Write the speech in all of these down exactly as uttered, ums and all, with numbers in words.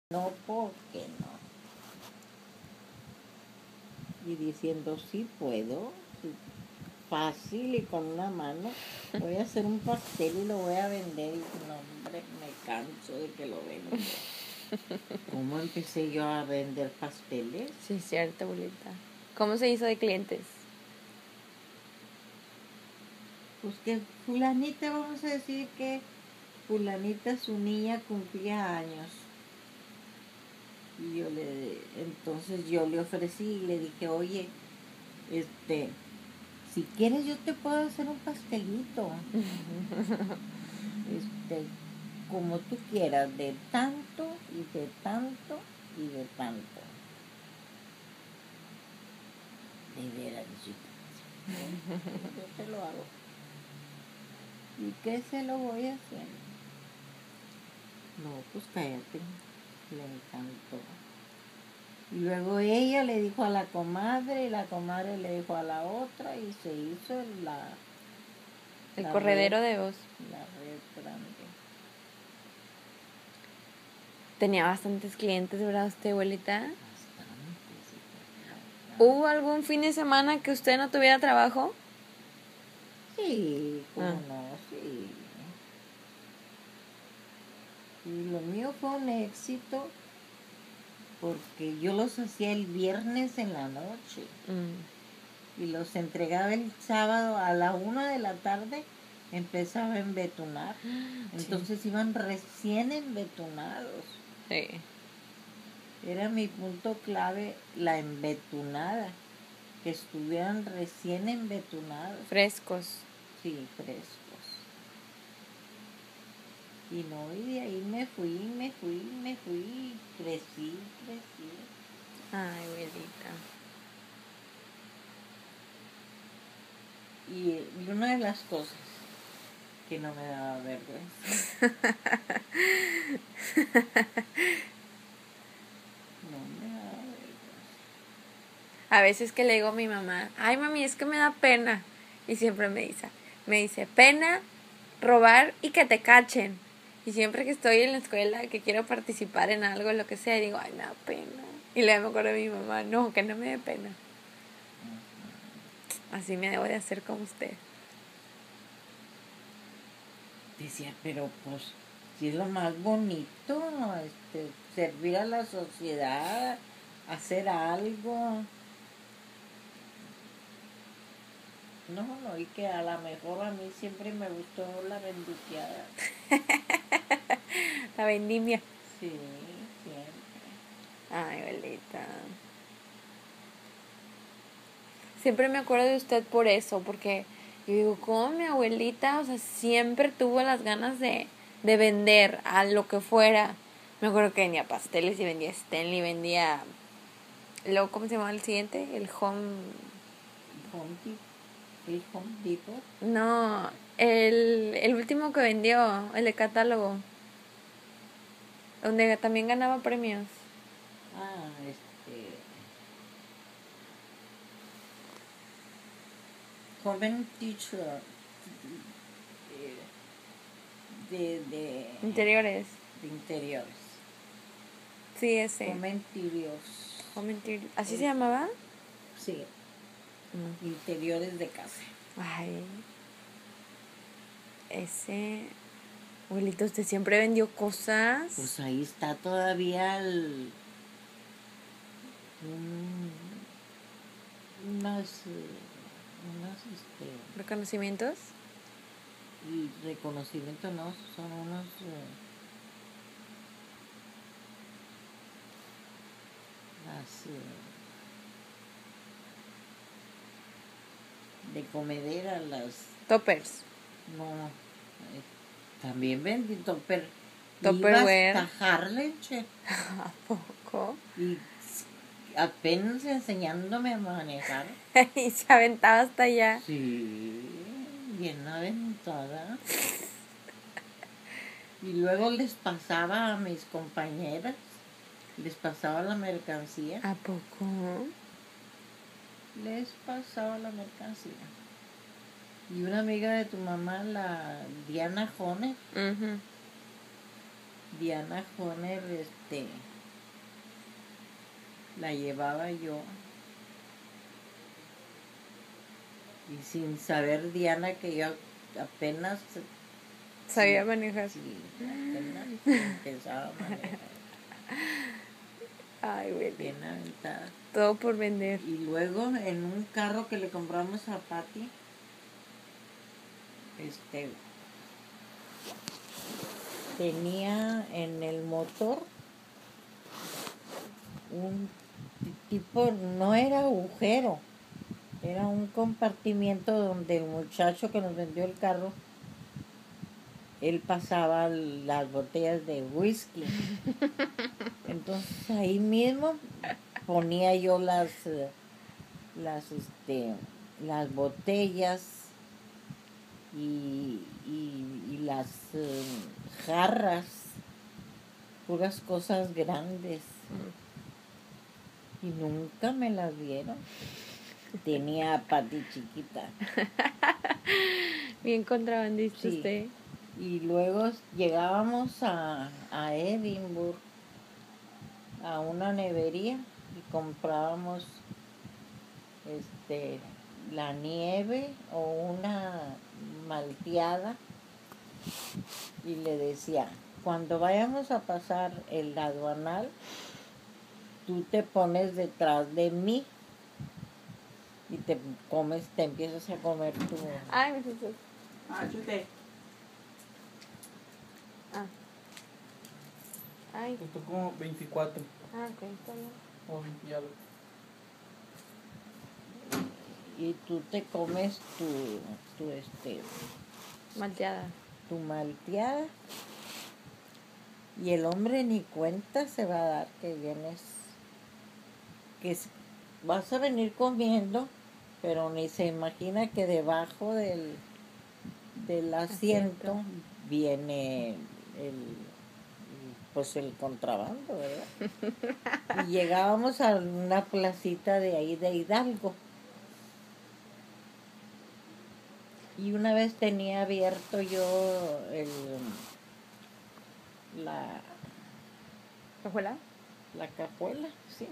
No, porque no. Y diciendo, sí puedo, sí, fácil y con una mano, voy a hacer un pastel y lo voy a vender. Y no, hombre, me canso de que lo venda. ¿Cómo empecé yo a vender pasteles? Sí, cierto, abuelita. ¿Cómo se hizo de clientes? Pues que fulanita, vamos a decir que fulanita, su niña cumplía años. Y yo le, entonces yo le ofrecí y le dije, oye, este, si quieres yo te puedo hacer un pastelito. este, como tú quieras, de tanto y de tanto y de tanto. De veras, hijita. Yo te lo hago. ¿Y qué se lo voy a hacer? No, pues cállate. Le encantó. Y luego ella le dijo a la comadre, y la comadre le dijo a la otra, y se hizo la... El la corredero red, de voz. La red grande. Tenía bastantes clientes, ¿verdad usted, abuelita? Bastante, sí, bastante. ¿Hubo algún fin de semana que usted no tuviera trabajo? Sí, cómo Ah. no, sí. Y lo mío fue un éxito porque yo los hacía el viernes en la noche Mm. y los entregaba el sábado a la una de la tarde, empezaba a embetunar. Entonces Sí. iban recién embetunados. Sí. Era mi punto clave, la embetunada, que estuvieran recién embetunados. Frescos. Sí, frescos. Y no, y de ahí me fui, me fui, me fui, crecí, crecí. Ay, abuelita. Y, y una de las cosas que no me daba vergüenza. No me daba vergüenza. A veces que le digo a mi mamá, ay mami, es que me da pena. Y siempre me dice, me dice, pena, robar y que te cachen. Y siempre que estoy en la escuela, que quiero participar en algo, lo que sea, digo, ay, me da pena. Y luego me acuerdo de mi mamá, no, que no me dé pena. Así me debo de hacer como usted. Decía, pero pues, si es lo más bonito, este, servir a la sociedad, hacer algo. No, no, y que a lo mejor a mí siempre me gustó la benduqueada. La vendimia. Sí, siempre. Ay, abuelita. Siempre me acuerdo de usted por eso, porque yo digo, ¿cómo mi abuelita, o sea, siempre tuvo las ganas de, de vender a lo que fuera? Me acuerdo que vendía pasteles y vendía Stanley, vendía... Luego, ¿cómo se llamaba el siguiente? El Home... Home Depot. El Home Depot. No, el, el último que vendió, el de catálogo, donde también ganaba premios. Ah, este... Joven Teacher. De, de, Interiores. de interiores. Sí, ese. Home Interiors. Home Interior. ¿Así El, se llamaba? Sí. Mm. Interiores de casa. Ay, ese... Abuelito, ¿usted siempre vendió cosas? Pues ahí está todavía el... Un, unas... unas este, ¿Reconocimientos? y reconocimiento no, son unos... Eh, las... Eh, de comedera, las... Toppers. No, eh, también vendí topper. Tupperware. Iba hasta Harlech. ¿A poco? Y apenas enseñándome a manejar. Y se aventaba hasta allá. Sí, bien aventada. Y luego les pasaba a mis compañeras, les pasaba la mercancía. ¿A poco? Les pasaba la mercancía. Y una amiga de tu mamá, la Diana Joner, Uh-huh. Diana Joner, este, la llevaba yo. Y sin saber Diana que yo apenas... Sabía sí, manejar. Sí, apenas empezaba a manejar. Ay, güey. Bien aventada. Todo por vender. Y luego en un carro que le compramos a Patti, este, tenía en el motor un tipo, no era agujero, era un compartimiento donde el muchacho que nos vendió el carro, él pasaba las botellas de whisky. Entonces ahí mismo ponía yo las, las, este, las botellas y, y, y las uh, jarras, puras cosas grandes. Y nunca me las dieron. Tenía a Patti chiquita. Bien contrabandista Sí. usted. Y luego llegábamos a, a Edimburgo, a una nevería, y comprábamos este, la nieve o una malteada. Y le decía, cuando vayamos a pasar el aduanal, tú te pones detrás de mí y te comes, te empiezas a comer tu... Ay, me asustó. Ah, chute. Ah. Ay. Te tocó veinticuatro. Ah, ok, está bien. O veinte algo. Y tú te comes tu, tu, este, Malteada. tu malteada. Y el hombre ni cuenta se va a dar que vienes, que s- vas a venir comiendo, pero ni se imagina que debajo del, del asiento, Asiento. viene el, pues el contrabando, ¿verdad? Y llegábamos a una placita de ahí de Hidalgo. Y una vez tenía abierto yo el, la, ¿Cajuela? la cajuela, sí.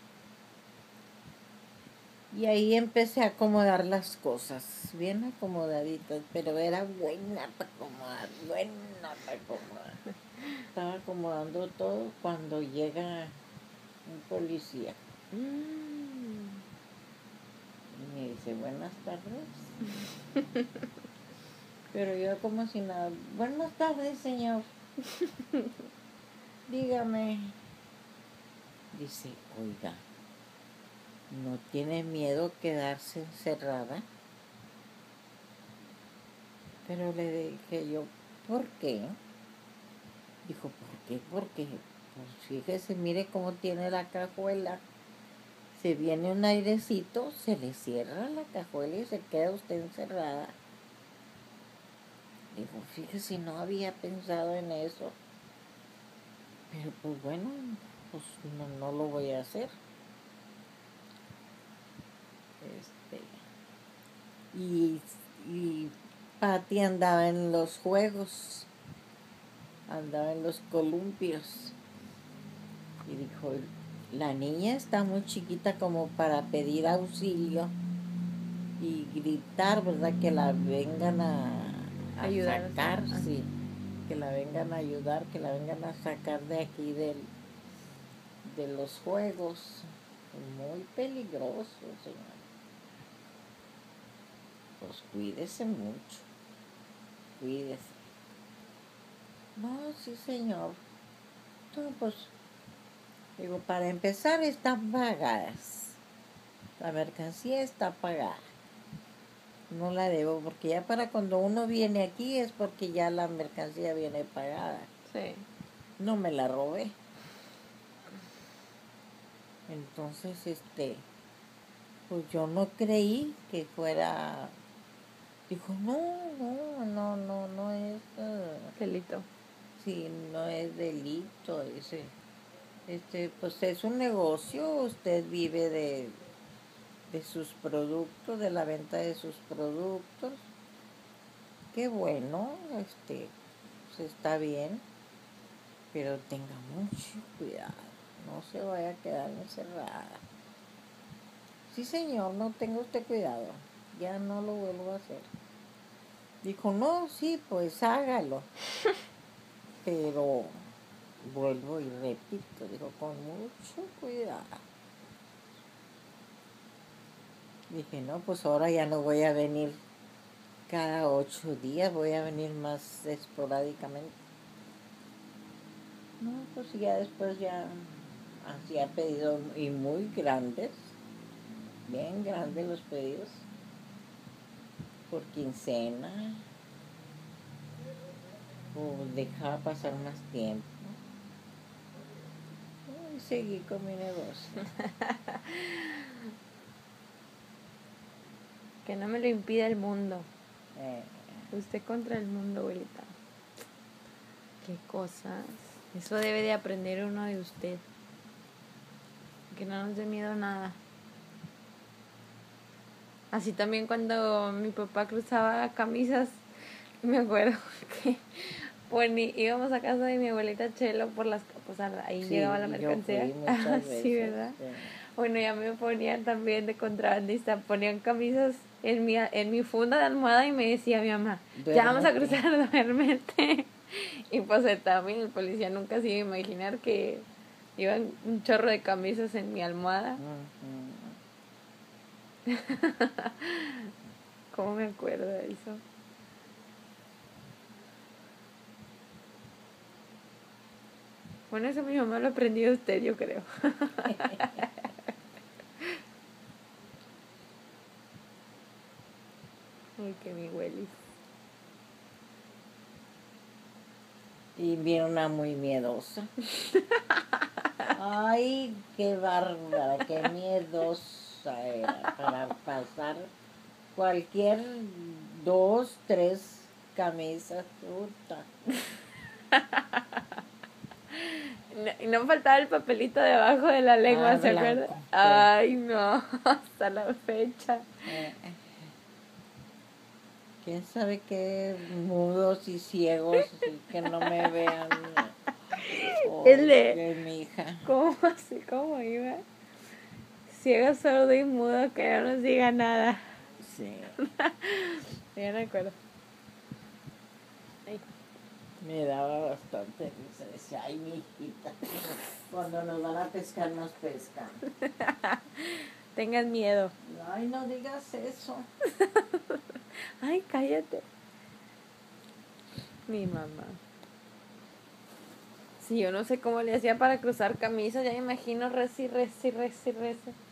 Y ahí empecé a acomodar las cosas, bien acomodaditas, pero era buena para acomodar, buena para acomodar. Estaba acomodando todo cuando llega un policía Mm. y me dice, buenas tardes. Pero yo como si nada, buenas tardes, señor. Dígame. Dice, oiga, ¿no tiene miedo quedarse encerrada? Pero le dije yo, ¿por qué? Dijo, ¿por qué? Porque, pues fíjese, mire cómo tiene la cajuela. Se viene un airecito, se le cierra la cajuela y se queda usted encerrada. Digo, fíjese, no había pensado en eso. Pero pues bueno, pues no, no lo voy a hacer. Este, y, y Patti andaba en los juegos, andaba en los columpios. Y dijo, la niña está muy chiquita como para pedir auxilio y gritar, ¿verdad? Que la vengan a, a Ayudar, sacar, ajá. sí. Que la vengan a ayudar, que la vengan a sacar de aquí del, de los juegos. Muy peligroso, señor. Pues cuídese mucho, cuídese. No, sí, señor. No, pues, digo, para empezar están pagadas. La mercancía está pagada. No la debo, porque ya para cuando uno viene aquí es porque ya la mercancía viene pagada. Sí. No me la robé. Entonces, este, pues yo no creí que fuera... Dijo, no, no, no, no, no es... Uh, Delito. sí, no es delito. Dice, este, pues es un negocio, usted vive de, de sus productos, de la venta de sus productos. Qué bueno, este, pues está bien, pero tenga mucho cuidado. no se vaya a quedar encerrada. Sí, señor, no tenga usted cuidado, ya no lo vuelvo a hacer. Dijo, no, sí, pues hágalo. Pero vuelvo y repito, dijo, con mucho cuidado. Dije, no, pues ahora ya no voy a venir cada ocho días, voy a venir más esporádicamente. No, pues ya después ya hacía pedidos y muy grandes, bien grandes los pedidos, por quincena, o dejaba pasar más tiempo. Y seguí con mi negocio. Que no me lo impida el mundo. Eh, Usted contra el mundo, abuelita. Qué cosas. Eso debe de aprender uno de usted. Que no nos dé miedo nada. Así también cuando mi papá cruzaba camisas, me acuerdo que ponía, íbamos a casa de mi abuelita Chelo por las, pues ahí sí, llegaba la yo mercancía. fui muchas Ah, veces, sí, ¿verdad? sí. Bueno, ya me ponían también de contrabandista, ponían camisas en mi, en mi funda de almohada y me decía mi mamá, ya vamos a Duérmete. cruzar, duérmete. Y pues el- también el policía nunca se iba a imaginar que iban un chorro de camisas en mi almohada. Ujú. ¿Cómo me acuerdo de eso? Bueno, eso mi mamá lo aprendió de usted, yo creo. Ay, que mi Willy. Y viene una muy miedosa. Ay, qué bárbara, qué miedosa era para pasar cualquier dos, tres camisas, puta. No, y no faltaba el papelito debajo de la lengua, Ah, ¿se blanco, acuerda? sí. Ay, no, hasta la fecha. Eh, ¿Quién sabe qué mudos y ciegos y que no me vean? Oh, El de- que mi hija. ¿Cómo así? ¿Cómo iba? Ciego, sordo y mudo, que no nos diga nada. Sí, Ya me acuerdo. Ay. me daba bastante risa. Decía, ay, mi hijita, cuando nos van a pescar, nos pescan. Tengan miedo. Ay, no digas eso. Ay, cállate. Mi mamá. Sí, yo no sé cómo le hacía para cruzar camisas, ya me imagino reci, reci, reci, reci.